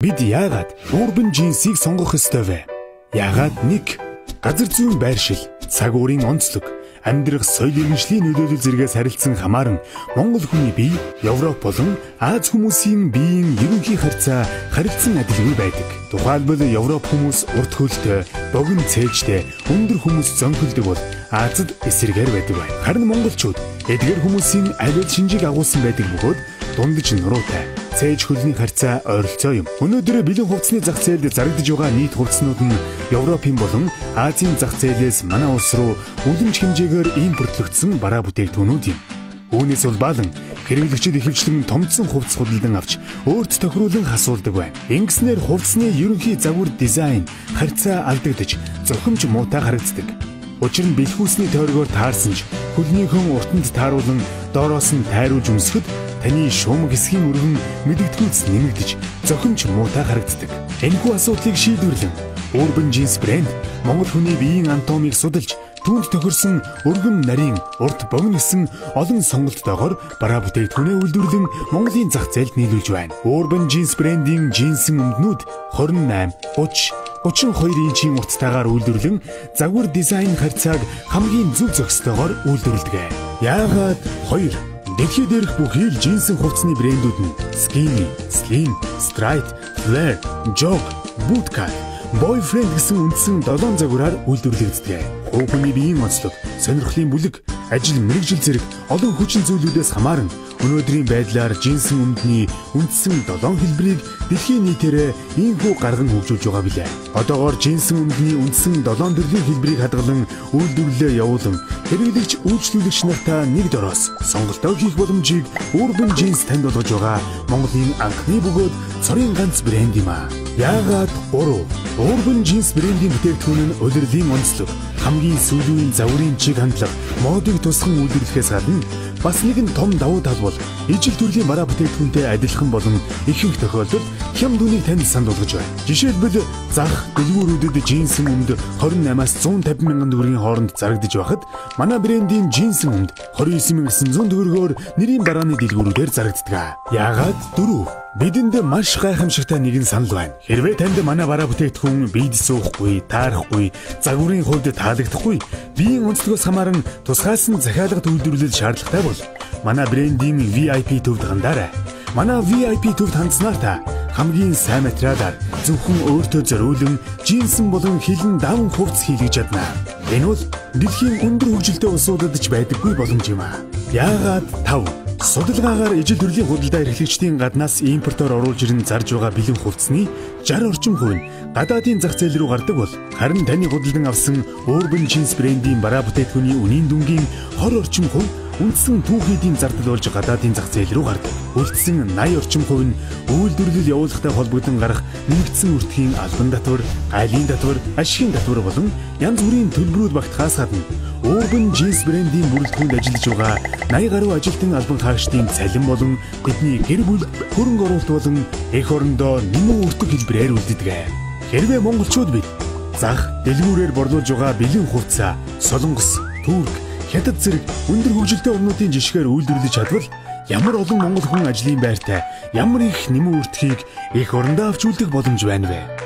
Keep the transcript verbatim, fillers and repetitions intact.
Бид яагаад урбан джинсийг сонгох ёстой вэ? Яагаад нэг газар зүйн байршил, цаг уурын онцлог, амьдрах соёл иргэншлийн нөлөөлөл зэргээс харилцан хамааран Монгол хүний бие, Европ болон Аз хүмүүсийн биеийн ерөнхий харьцаа харилцан адилгүй байдаг. Тухайлбал Европ хүмүүс урт хөлтэй, богино цээжтэй, өндөр хүмүүс зөнхөлдөг бол Азад эсэргээр байдаг байна. Харин монголчууд эдгээр хүмүүсийн аль аль шинжийг агуулсан байдаг бөгөөд дундаж нуруутай, цээж хөлний харьцаа ойролцоо юм. Өнөөдөр бэлэн хувцсны зах зээлд зарагдж байгаа нийт хувцснууд нь Европын болон Азийн зах зээлээс манай улс руу үлэмж хэмжээгээр импортлогдсон бараа бүтээгдэхүүнүүд юм. Үүнээс улбаалан хэрэглэгчид ихэвчлэн томцсон хувцс худалдан авч өөрт тохируулан хасуулдаг байна. Ингэснээр хувцсны ерөнхий загвар дизайн харьцаа алдагдаж зохимж муутай харагддаг. Учир нь бэлхүүсний тойргоор таарсан ч хөлнийхэн уртанд тааруулан доороос нь тайруулж өмсөхөд таны шуумг хэсгийн өргөн мэдэгдэхүйц нэмэгдэж зохимж муутай харагддаг. Энэхүү асуудлыг шийдвэрлэн урбан джинс брэнд Монгол хүний биеийн анатомийг судалж түүнд тохирсон өргөн нарийн урт богино гэсэн олон сонголттойгоор бараа бүтээгдэхүүнээ үйлдвэрлэн Монголын зах зээлд нийлүүлж байна. Урбан джинс брэндийн джинсэн өмднүүд двадцать восемь, тридцать, тридцать и two инчийн урттайгаар үйлдвэрлэн загвар дизайн харьцааг хамгийн зөв зохистойгоор үйлдвэрлэдэг. Яагаад хоёр дэлхийд дээрх бүхий л джинсэн хувцсны брэндүүд нь Skinny, Slim, Straight, Flare, Jog, Bootcut, Boyfriend гэсэн үндсэн долоон загвараар үйлдвэрлэгддэг. Хүний биеийн онцлог, сонирхлын бүлэг, ажил мэргэжил зэрэг олон хүчин зүйлүүдээс хамааран өнөөдрийн байдлаар джинсэн өмдний үндсэн долоон хэлбэрийг дэлхийн нийтээрээ ийхүү гарган хөгжүүлж байгаа билээ. Одоогоор джинсэн өмдний үндсэн долоон төрлийн хэлбэрийг хадгалан үйлдвэрлэлээ явуулан хэрэглэгч үйлчлүүлэгч нартаа нэг дороос сонголтоо хийх боломжийг урбан джинс танд болгож байгаа Монголын анхны бөгөөд цорын ганц брэнд юм а. Яагаад гурав урбан джинс брэндийн бүтээгдэхүүн нь улирлын онцлог, хамгийн сүүлийн загварын чиг хандлага, модыг тусган үйлдвэрлэхээс гадна бас нэгэн том давуу тал бол ижил төрлийн бараа бүтээгдэхүүнтэй адилхан болон ихэнх тохиолдолд хям дүнийг танд санд болгож байна. Жишээлбэл зах дэлгүүрүүдэд джинсэн өмд twenty-eight-аас one fifty мянган төгрөгийн хооронд зарагдж байхад манай брендийн джинсэн өмд twenty-nine thousand nine hundred төгрөгөөр нэрийн барааны дэлгүүрүүдээр зарагддаг. Яагаад дөрөв бидэнд маш гайхамшигтай нэгэн санал байна. Хэрвээ танд манай бараа бүтээгдэхүүн биед суухгүй, таарахгүй, загварын хувьд таалагдахгүй, биеийн онцлогоос хамааран тусгайлсан захиалгад үйлдвэрлэл шаардлагатай бол манай брендийн ви ай пи төвд хандаарай. Манай ви ай пи төвд хандсанаар та хамгийн сайн материалаар зөвхөн өөртөө зориулан джинсэн болон хилэн даван хувцс хийлгэж чадна. Энэ бол дэлхийн өндөр хөгжилтэй улсуудад ч байдаггүй боломж юм а. Яагаад тав судалгаагаар ижил төрлийн худалдаа эрхлэгчдийн гаднаас импортоор оруулж ирэн зарж байгаа бэлэн хувцсны sixty орчим хувь нь гадаадын зах зээл рүү гардаг бол харин таны худалдан авсан урбан джинс брэндийн бараа бүтээгдэхүүний үнийн дүнгийн twenty орчим хувь үндсэн түүхийдийн зардал болж гадаадын зах зээл рүү гардаг. Үлдсэн eighty орчим хувь нь үйлдвэрлэл явуулахтай холбогдсон гарах нэгдсэн үртгийн албан татвар, гайлын татвар, ашигын татвар болон янз бүрийн төлбөрүүд багтахаас гадна урбан джинс брэндийн бүрэлдэхүүнд ажиллаж байгаа eighty гаруй ажилтан албан хаагчдын цалин болон бидний гэр бүл хөрөнгө оруулалт болон эх орондоо нэмэн өртөг хэлбэрээр үлддэг. Хэрвээ монголчууд бид зах дэлгүүрээр борлуулж байгаа бэлэн хувцас, солонгос, турк, хятад зэрэг өндөр хөгжилтэй орнуудын жишгээр үйлдвэрлэж чадвал ямар олон монгол хүн ажлын байртай ямар их нэмэн өртгийг эх орондоо авч үлдэх боломж байна вэ?